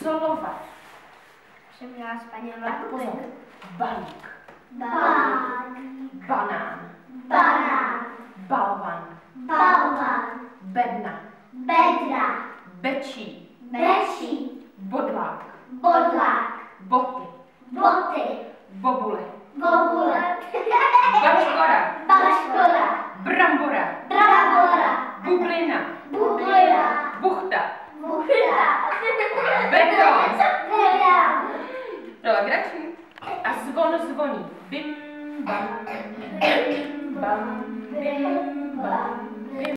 Absolvovat. Jsem měla spanělé. Tak pozor. Balík. Balík. Banán. Banán. Balvan. Balvan. Bedna. Bedra. Bečí. Bečí. Bodlák. Bodlák. Boty. Boty. Bobule. Bobule. Bačkora. Baškora. Brambora. Brambora. Bublina. Bublina. Buchta. Buchta. Beton. Beton. Legrační. A zvon zvoní. Bim, bam, bim, bam.